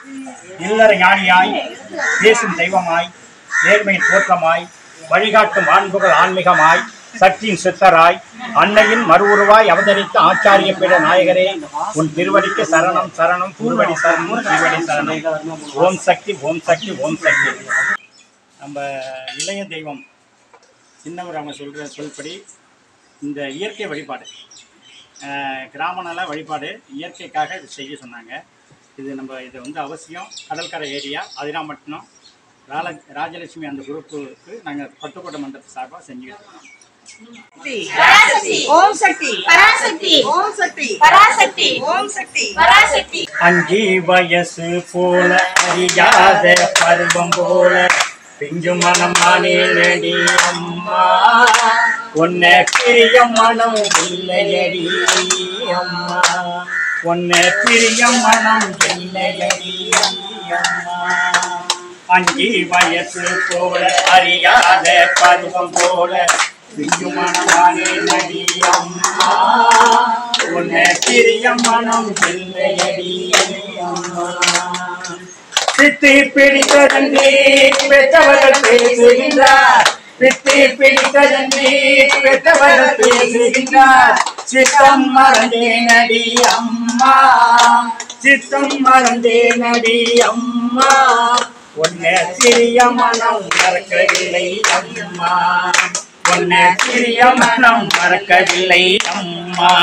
இல்லற ஞானியாய் பேசும் தெய்வமாய் நேர்மையின் தோற்றமாய் வழிகாட்டும் ஆண்புகள் ஆன்மீகமாய் சக்தியின் சித்தராய் அன்னையின் மறுவுருவாய் அவதரித்த ஆச்சாரிய பீட நாயகரே உன் திருவடிக்கு சரணம் சரணம் திருவடி சரணம் திருவடி சரணம். ஓம் சக்தி ஓம் சக்தி ஓம் சக்தி. நம்ம இளைய தெய்வம் சின்னவர் அவங்க சொல்கிற சொல்படி இந்த இயற்கை வழிபாடு கிராம நல வழிபாடு இயற்கைக்காக இது செய்ய சொன்னாங்க. இது வந்து அவசியம். கடற்கரை ஏரியா அதிராம்பட்டினம் ராஜலட்சுமி அந்த குரூப்புக்கு நாங்கள் பட்டுக்கோட்டை மண்டபத்து சார்பாக செஞ்சுக்கிட்டு இருக்கோம். ஓம் சக்தி பராசக்தி ஓம் சக்தி பராசக்தி ஓம் சக்தி பராசக்தி. 5 வயசு போல அறியாத பருவம் போல பிஞ்சு மனம் நடி அம்மா உன்னை பிரிய மனம் இல்லையடி அம்மா உன்னை பிரிய மனம் இல்லையடி அம்மா. 5 வயசு போல அறியாத பருவம் போல பிஞ்சு மனம் நடி அம்மா உன்னை பிரிய மனம் இல்லையடி அம்மா. பித்தி பிடித்ததன்றி பெற்றவர்கள் பேசுகின்றார் பித்தி பிடித்ததன்றி பெற்றவர்கள் பேசுகின்றார் சித்தம் மறந்தே நடி அம்மா சித்தம் மறந்தே நடி அம்மா உன்னை சிறிய மனம் மறக்கவில்லை அம்மா உன்னை சிறிய மனம் மறக்கவில்லை அம்மா.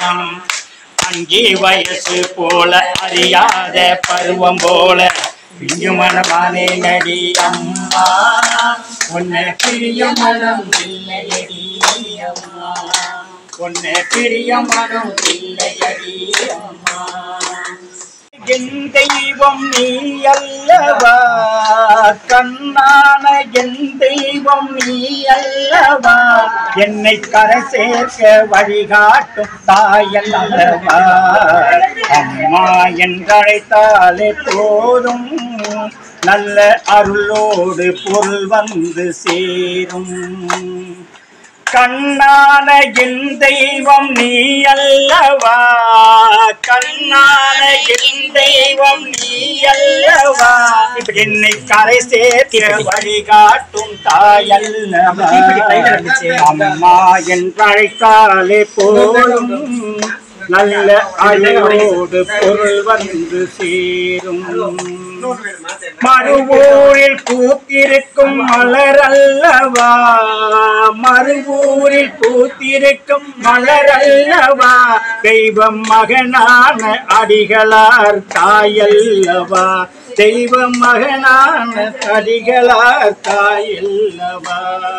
5 வயசு போல அறியாத பருவம் போல பிஞ்சு மனமானே நடி அம்மா உன்னை பிரிய மனம் இல்லையடி அம்மா உன்னை பிரிய மனம் இல்லையடி அம்மா. என் தெய்வம் நீ அல்லவா கண்ணான என் தெய்வம் நீ அல்லவா என்னை கரை சேர்க்க வழிகாட்டும் தாயல்லவா அம்மா என்றழைத்தாலே போதும் நல்ல அருளோடு பொருள் வந்து சேரும். கண்ணான என் தெய்வம் நீ அல்லவா கண்ணான என் தெய்வம் நீ அல்லவா என்னை கரை சேர்க்க வழிகாட்டும் தாயல்லவா அம்மா என்றழைத்தாலே போதும் நல்ல அழகோடு பொருள் வந்து சேரும். மறுவூரில் பூத்திருக்கும் மலர் அல்லவா மறுவூரில் பூத்திருக்கும் மலர் அல்லவா தெய்வம் மகனான அடிகளார் தாயல்லவா தெய்வம் மகனான அடிகளார் தாயல்லவா.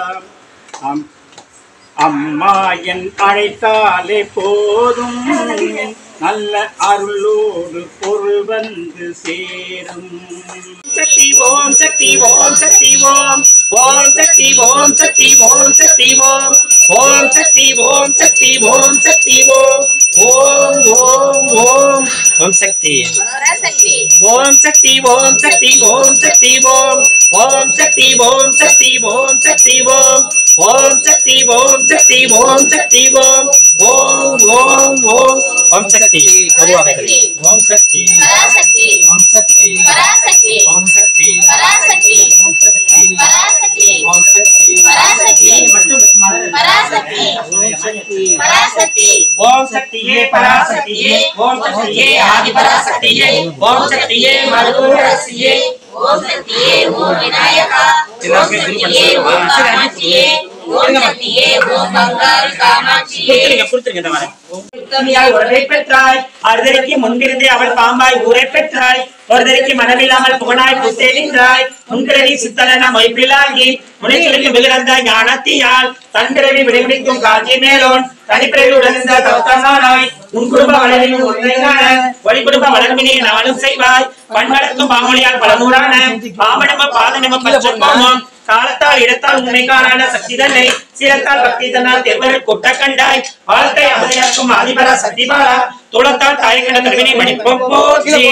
அம்மா என் அழைத்தாலே போதும் நல்ல அருளோடு பொருள் வந்து சேரும். சக்தி ஓம் சக்தி ஓம் சக்தி ஓம் ஓம் சக்தி ஓம் சக்தி ஓம் சக்தி ஓம் ஓம் சக்தி ஓம் சக்தி ஓம் சக்தி ஓம் ஓம் ஓம் ஓம் ஓம் சக்தி ஓம் சக்தி ஓம் சக்தி ஓம் சக்தி ஓம் ஓம் சக்தி ஓம் சக்தி ஓம் சக்தி ஓம் ஓம் சக்தி ஓம் சக்தி ஓம் சக்தி ஓம் ஓம் ஓம் ஓம் ஓம் சக்தி பொதுவாக ஓம் சக்தி பராசக்தி ஓம் சக்தி பராசக்தி ஓம் சக்தி பராசக்தி ஓம் சக்தி பராசக்தி ஓம் சக்தி பராசக்தி மற்றும் பராசக்தி ஓம் சக்தி பராசக்தி ஓம் சக்தியே பராசக்தியே ஓம் சக்தியே ஆதி பராசக்தியே ஓம் சக்தியே மருதுரசியே ஓம் சக்தியே ஓம் விநாயகா ஓம் சக்தியே ஓம் காமாட்சியே ஓம் சக்தியே ஓம் பங்காரு காமாட்சியே கொடுத்துருங்க இந்த மாதிரி உத்தமியாய் உறவை பெற்றாய் அறுதலைக்கு முன்பிருந்தே அவள் பாம்பாய் ஊரை பெற்றாய் ஒருதலைக்கு மனமில்லாமல் புகழாய் புத்தேலின்றாய் முன்பிறவி சித்தலன மொய்பிலாகி முனைகளுக்கு மிகுந்த ஞானத்தியால் தன்பிறவி விடைபிடிக்கும் காஞ்சி மேலோன் தனிப்பிறவி உடனிருந்த கௌதமானாய் உன் குடும்ப வளரின் உண்மையான ஒளி குடும்ப வளர்மினை நானும் செய்வாய் பண்படக்கும் பாமொழியால் பல நூறான பாமடம பாதனம பச்சோமம் காலத்தால் இடத்தால் உண்மைக்கான சக்தி தன்னை சீரத்தால் பக்தி தன்னால் தேர்வர்கள் கொட்ட கண்டாய் வாழ்க்கை அமையாக்கும் ஆதிபரா சக்திபாலா தோளத்தால் தாயங்கட தருவினை படிப்போம் போற்றி.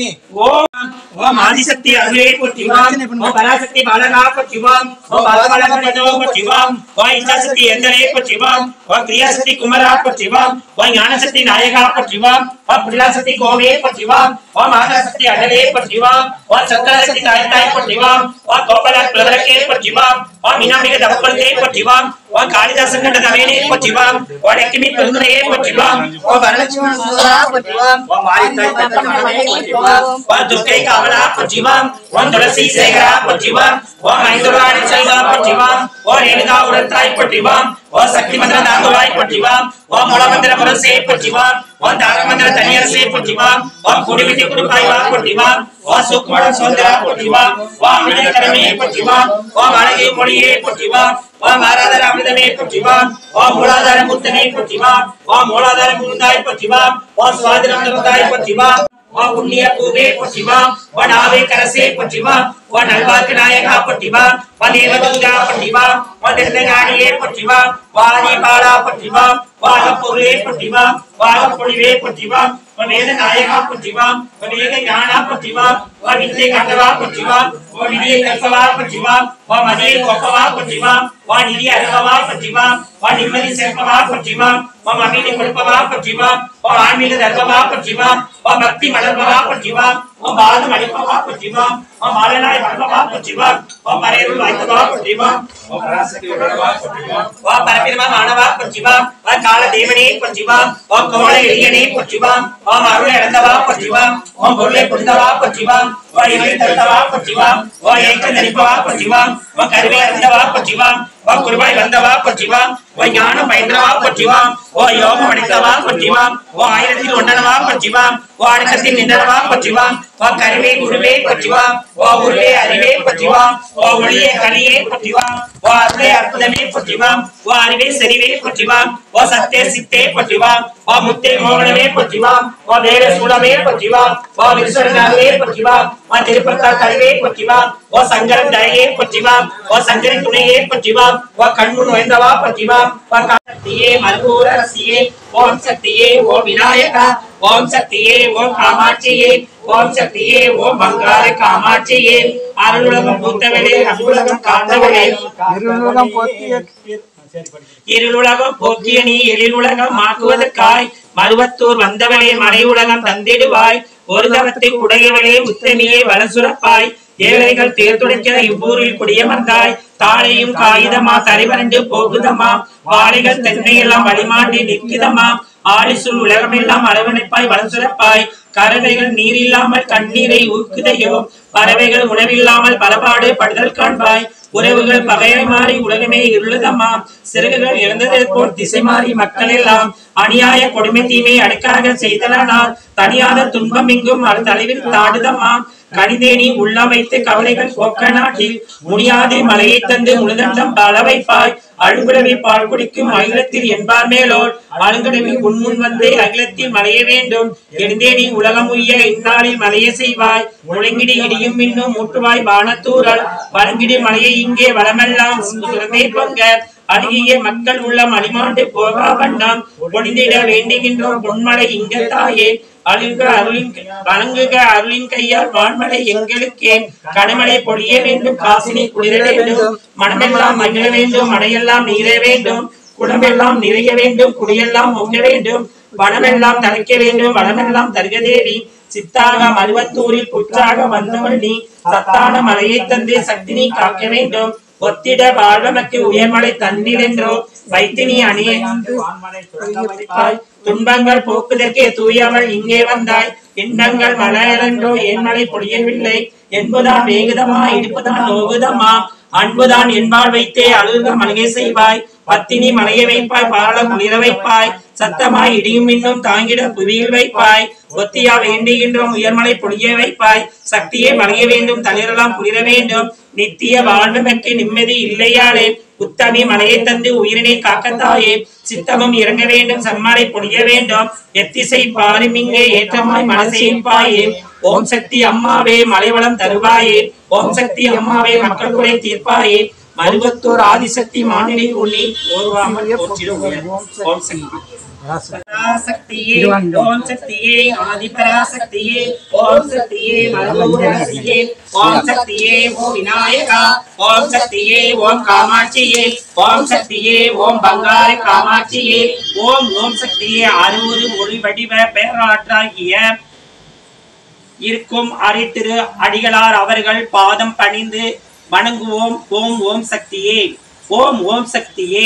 ஓம் ஆதிசக்தி அருளே போற்றிவாம். ஓம் பராசக்தி பாலகா போற்றிவாம். ஓம் பாலகணோ போற்றிவாம். ஓம் இச்சாசக்தி எந்தரே போற்றிவாம். ஓம் கிரியாசக்தி குமரா போற்றிவாம். ஓம் ஞானசக்தி நாயகா போற்றிவாம். ஓம் புல்லாசக்தி கோவே போற்றிவாம். ஓம் ஆகாசக்தி அடலே போற்றிவாம். ஓம் சக்கரசக்தி தாய் போற்றிவாம். ஓம் கோபலா பிரதரக்கே போற்றிவாம். ஓம் மீனாமிக தவப்பல்தே போற்றிவாம். ஓம் காளிதாசன் கண்ட தவேனே போற்றிவாம். ஓம் லட்சுமி பெருந்துரையே போற்றிவாம். ஓம் வரலட்சுமி சுந்தரா போற்றிவாம். ஓம் மாரித்தாய் தத்தமனே போற்றிவாம். ஓம் துர்க்கை காவலா போற்றிவாம். ஓம் துளசி சேகரா போற்றிவாம். ஓம் ஐந்துராணி சைவா போற்றிவாம். ஓம் ரேணுகா உடத்தாய் போற்றிவாம். ஓம் சக்தி மந்திர தாங்குவாய் போற்றிவாம். ஓம் மூலமந்திர புரசே போற்றிவாம். ஓம் தாரமந்திர தனியரசே போற்றிவாம். ஓம் குடிவிட்டி குடுப்பாய்வா போற்றிவாம். ஓம் சுக்குமட சோதரா போற்றிவாம். ஓம் அமிர்தகரமே போற்றிவாம். ஓம் அழகிய மொழியே போற்றிவாம். ஓம் ஆராதர அமிர்தமே போற்றிவாம். ஓம் மூலாதார முத்தனை போற்றிவாம். ஓம் மூலாதார முந்தாய் போற்றிவாம். ஓம் சுவாதிரம் முந்தாய் போற்றிவாம். ஓம் புண்ணிய பூவே போற்றிவாம். ஓம் நாவே கரசே போற்றிவாம். ஓம் நல்வாக்கு நாயகா போற்றிவாம். ஓம் தேவதூதா போற்றிவாம். ஓம் திருநாடியே போற்றிவாம். வாரி பாலா போற்றிவாம். வாக பொருளே போற்றிவாம். வாக பொழிவே போற்றிவாம். ஓம் வேத நாயகா போற்றிவாம். ஓம் வேத ஞானா போற்றிவாம். ஓம் வித்தை கண்டவா போற்றிவாம். ஓம் விதியை கல்பவா போற்றிவாம். ஓம் மதியை கொப்பவா போற்றிவாம். ஓம் நிதி அருகவா போற்றிவாம். ஓம் நிம்மதி சேர்ப்பவா போற்றிவாம். ஓம் அமைதி கொடுப்பவா போற்றிவாம். ஓம் ஆன்மீக தர்மவா போற்றிவாம். ஓம் பக்தி மலர்பவா போற்றிவாம். ஓம் பாதம் அளிப்பவா போற்றிவாம். ஓம் மாலனாய் வளர்ப்பவா போற்றிவாம். ஓம் மறையருள் வாய்த்தவா போற்றிவாம். ஓம் பராசக்தி உடலவா போற்றிவாம். ஓம் பரபிரம மானவா போற்றிவாம். ஓம் கால தேவனே போற்றிவாம். ஓம் கோல எளியனே போற்றிவாம். ஓம் அருளை இழந்தவா போற்றிவாம். ஓம் பொருளை புரிந்தவா போற்றிவாம். ஓம் இறை தருத்தவா போற்றிவாம். ஓம் ஏக்க நடிப்பவா போற்றிவாம். ஓம் கருவை அறிந்தவா போற்றிவாம். ஓம் குருவாய் வந்தவா போற்றிவாம். ஓம் ஞானம் பயின்றவா போற்றிவாம். ஓம் யோகம் அடித்தவா போற்றிவாம். ஓம் ஆயிரத்தில் ஒன்றனவா போற்றிவாம். ஓம் அடக்கத்தில் நின்றனவா போற்றிவாம். ஓம் கருவே குருவே போற்றிவாம். ஓம் உருவே அறிவே போற்றிவாம். ஓம் ஒளியே கனியே போற்றிவாம். ஓம் அருளே அற்புதமே போற்றிவாம். ஓம் அறிவே செறிவே போற்றிவாம். ஓம் சத்தே சித்தே போற்றிவாம். ஓம் முத்தே மோகனமே போற்றிவாம். ஓம் வேத சூலமே போற்றிவாம். ஓம் விருசரனாகவே போற்றிவாம். ஓம் திருப்பத்தார் கருவே போற்றிவாம். ஓம் சங்கரன் தரையே போற்றிவாம். ஓம் சங்கரி துணையே போற்றிவாம். ஓம் கண்முன் நுழைந்தவா போற்றிவாம். ஓம் சக்தியே மருகூர ரசியே. ஓம் சக்தியே ஓம் விநாயகா. ஓம் சக்தியே ஓம் காமாட்சியே. ஓம் சக்தியே ஓம் பங்கார காமாட்சியே. அருளுலகம் பூத்தவளே அருளுலகம் காத்தவளே. இருளுலகம் போக்கிய நீ எழிலுலகம் ஆக்குவதற்காய் மருவத்தூர் வந்தவளே மறை உலகம் தந்திடுவாய். ஒரு தவத்தை உடையவளே உத்தமியே வளசுரப்பாய். ஏழைகள் தேர்துடைக்க இவ்வூரில் குடியமர்ந்தாய். தாளையும் காகிதமா தலைவரண்டு போகுதமா. வாழைகள் தென்னையெல்லாம் வழிமாண்டி நிற்கிதமா. ஆரிசுள் உலகமெல்லாம் அரவணைப்பாய் வளசுரப்பாய். கறவைகள் நீர் இல்லாமல் கண்ணீரை ஊக்குதையோ. பறவைகள் உணவில்லாமல் பலபாடு படுதல் காண்பாய். உறவுகள் பகையை மாறி உலகமே இருளுதம்மா. சிறகுகள் இழந்ததை போல் திசை மாறி மக்கள் எல்லாம் அநியாய கொடுமை தீமை அடுக்காக செய்தலானால் தனியாத துன்பம் இங்கும் அது தலைவில் தாடுதம்மா. கனிதேனி உள்ள வைத்து கவலைகள் போக்க நாட்டில் முடியாதே மலையை தந்து முழுதண்டம் பல வைப்பாய். அழுகுடவை பால் குடிக்கும் அகிலத்தில் என்பார் மேலோர் அழுங்குடவை உன்முன் வந்தே அகிலத்தில் மலைய வேண்டும். எழுந்தேனி உலகம் உய்ய இந்நாளில் மலைய செய்வாய். முழங்கிடி இடியும் இன்னும் மூட்டுவாய் பானத்தூரல். வழங்கிடி மலையை இங்கே வளமெல்லாம் சுரமே பொங்க. அருகிய மக்கள் உள்ளம் அடிமாண்டு போகா வண்ணம் பொடிந்திட வேண்டுகின்றோம் பொன்மலை இங்க தாயே. அழுக அருளின் வழங்குக அருளின் கையால் வான்மலை எங்களுக்கே. கனமழை பொழிய வேண்டும் காசினை குளிர வேண்டும். மனமெல்லாம் மகிழ வேண்டும் மழையெல்லாம் நீர வேண்டும். குடமெல்லாம் நிறைய வேண்டும் குடியெல்லாம் ஒங்க வேண்டும். வனமெல்லாம் தழைக்க வேண்டும் வளமெல்லாம் தருக தேவி. சித்தாக மருவத்தூரில் புற்றாக வந்தவள் நீ. சத்தான மலையை தந்து சக்தி நீ காக்க வேண்டும். ஒத்திட வாழ்வமக்கு உயர்மலை தண்ணீர் என்றோ வைத்தினி அணியை துன்பங்கள் போக்குதற்கே தூயவள் இங்கே வந்தாய். இன்பங்கள் மலரன்றோ ஏன் மழை பொழியவில்லை. என்பதுதான் வேகுதமா இடிப்புதான் நோகுதமா. அன்புதான் என்பால் வைத்தே அழுக மளிகை செய்வாய். பத்தினி மலைய வைப்பாய் பால குளிர வைப்பாய். சத்தமாய் இடியும் இன்னும் தாங்கிட புவியில் வைப்பாய். ஒத்தியா வேண்டுகின்றோம் உயர்மலை பொழிய வைப்பாய். சக்தியை மலைய வேண்டும் தளிரெல்லாம் குளிர வேண்டும். நித்திய வாழ்வுக்கு நிம்மதி இல்லையாளே. உத்தமி மலையை தந்து உயிரினை காக்கத்தாயே. சித்தமும் இறங்க வேண்டும் சன்மலை பொழிய வேண்டும். எத்திசை பாரிமிங்கே ஏற்றமாய் மனசேப்பாயே. ஓம் சக்தி அம்மாவே மலைவளம் தருவாயே. ஓம் சக்தி அம்மாவே மக்கள் குறை தீர்ப்பாயே. மருவத்தூர் ஆதிசக்தி மாநில உள்ளி ஓர்வாமல் ஓம் சக்தி. பராசக்தியே ஓம் சக்தியே ஆதிபராசக்தியே ஓம் சக்தியே மனோரசியே ஓம் சக்தியே ஓம் விநாயகா ஓம் சக்தியே ஓம் காமாட்சியே ஓம் சக்தியே ஓம் பங்காரி காமாட்சியே ஓம் ஓம் சக்தியே அறுபது ஒளி வடிவ பேராற்றாகிய இருக்கும் அரித்திரு அடிகளார் அவர்கள் பாதம் பணிந்து வணங்குவோம். ஓம் ஓம் சக்தியே ஓம் ஓம் சக்தியே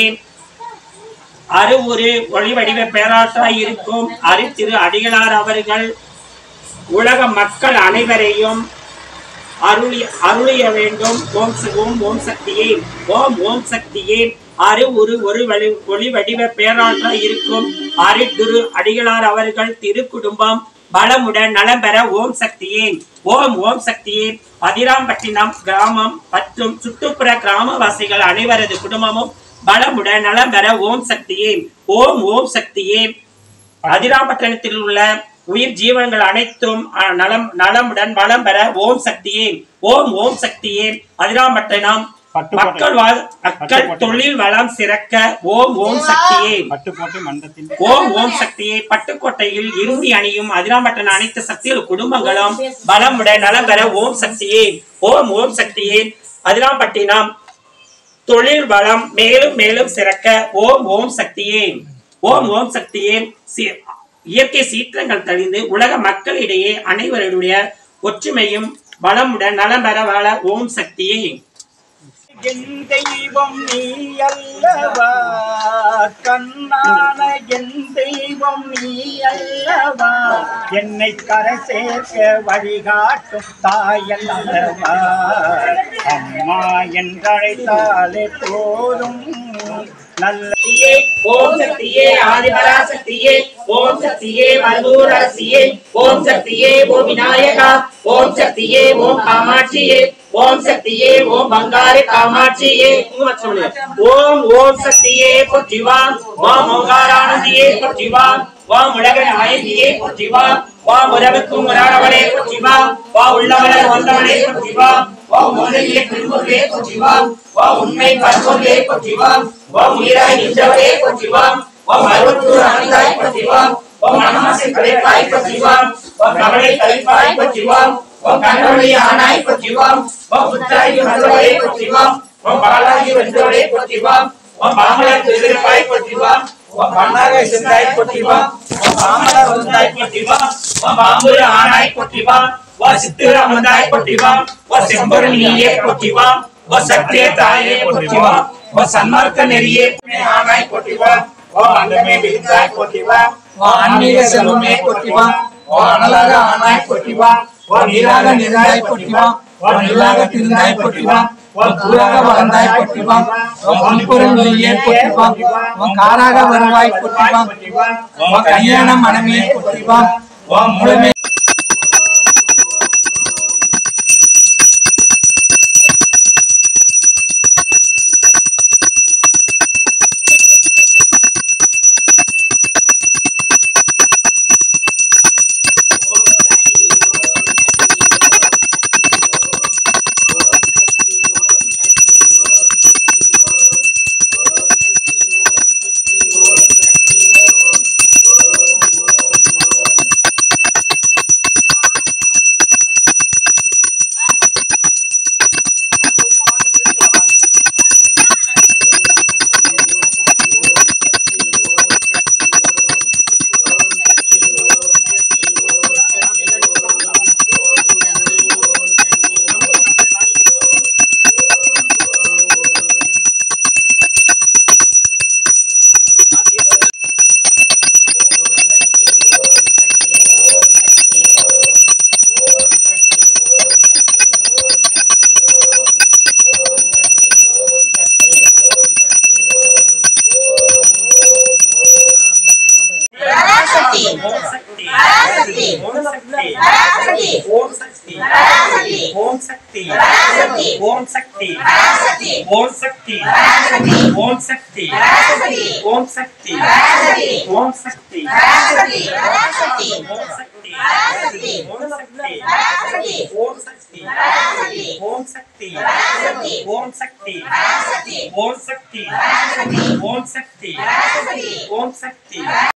அறுவுரு ஒளி வடிவ பேராற்றாய் இருக்கும் அரித்திரு அடிகளார் அவர்கள் உலக மக்கள் அனைவரையும் அருளிய வேண்டும். ஓம் ஓம் ஓம் சக்தியே ஓம் ஓம் சக்தியே அறுவுரு ஒளி வடிவ பேராற்றாய் இருக்கும் அரித்திரு அடிகளார் அவர்கள் திருக்குடும்பம் பலமுடன் நலம் பெற ஓம் சக்தியே ஓம் ஓம் சக்தியே அதிராம்பட்டினம் கிராமம் மற்றும் சுற்றுப்புற கிராமவாசிகள் அனைவரது குடும்பமும் பலமுடன் நலம் பெற ஓம் சக்தியே ஓம் ஓம் சக்தியே அதிராம்பட்டினத்தில் உள்ள உயிர் ஜீவன்கள் அனைத்தும் நலமுடன் வளம் பெற ஓம் சக்தியே ஓம் ஓம் சக்தியே அதிராம்பட்டினம் மக்கள் தொழில் வளம் சிறக்க ஓம் ஓம் சக்தியே ஓம் ஓம் சக்தியே பட்டுக்கோட்டையில் இறுதி அணியும் அதிராம்பட்டின அனைத்து சக்திகள் குடும்பங்களும் பலமுடன் நலம் பெற ஓம் சக்தியே ஓம் ஓம் சக்தியே அதிராம்பட்டினம் தொழில் வளம் மேலும் மேலும் சிறக்க ஓம் ஓம் சக்தியே ஓம் ஓம் சக்தியே இயற்கை சீற்றங்கள் தழிந்து உலக மக்களிடையே அனைவருடைய ஒற்றுமையும் வளமுடன் நலம் பெற வாழ ஓம் சக்தியே. என் தெய்வம் நீ அல்லவா கண்ணான என் தெய்வம் நீ அல்லவா என்னை கரை சேர்க்க வழிகாட்டும் தாயல்லவா அம்மா என்றழைத்தாலே போதும் நல்ல ஓம் சக்தியே ஆதிபராசக்தியே ஓம் சக்தியே மனோரசியே ஓம் சக்தியே ஓம் விநாயகா ஓம் சக்தியே ஓம் காமாட்சியே ஓம் சக்தியே ஓம் பங்காரி காமாட்சியே ஓம் ஓம் சக்தியே போற்றிவா ஓம் ஓங்காரானந்தியே போற்றிவா ஓம் உலக நாயகியே போற்றிவா ஓம் உலகுக்கும் உரானவளே போற்றிவா ஓம் உள்ளவளே வந்தவளே போற்றிவா ஓம் மூலையிலே திருமுருகே போற்றிவா ஓம் உண்மை பரம்பொருளே போற்றிவா ஓம் உயிராய் நின்றவளே போற்றிவா ஓம் அருட்குரு அனந்தாய் போற்றிவா ஓம் மனமாசை கலைப்பாய் போற்றிவா ஓம் கவலை கலைப்பாய் போற்றிவா ஓம் கண்ணொளி ஆனாய் போற்றிவா ஓம் புத்தாகி வந்தவளே போற்றிவா ஓம் பாலாகி வந்தவளே போற்றிவா ஓம் பாமலர் திருப்பாய் போற்றிவா ஓம் பண்ணாக சிந்தாய் போற்றிவா ஓம் பாமலர் வந்தாய் போற்றிவா ஓம் பாம்புரு ஆனாய் போற்றிவா ஓம் சித்திர அமர்ந்தாய் போற்றிவா ஓம் செம்பொருள் நீயே போற்றிவா ஓம் சக்திய தாயே போற்றிவா ஓம் சன்மார்க்க நெறியே ஆனாய் போற்றிவா ஓம் அண்டமே விரிந்தாய் போற்றிவா ஓம் ஆன்மீக செல்வமே போற்றிவா ஓம் அனலாக ஆனாய் போற்றிவா ஓம் நீராக நிறைந்தாய் போற்றிவா ஓம் நிலாக திருந்தாய் போற்றிவா ஓம் கூறாக வளர்ந்தாய் போற்றிவா ஓம் பொன்பொருள் நீயே போற்றிவா ஓம் காராக வருவாய் போற்றிவா ஓம் கல்யாண மனமே போற்றிவா ஓம் மூலமே ओम शक्ति ओम शक्ति ओम शक्ति ओम शक्ति ओम शक्ति ओम शक्ति ओम शक्ति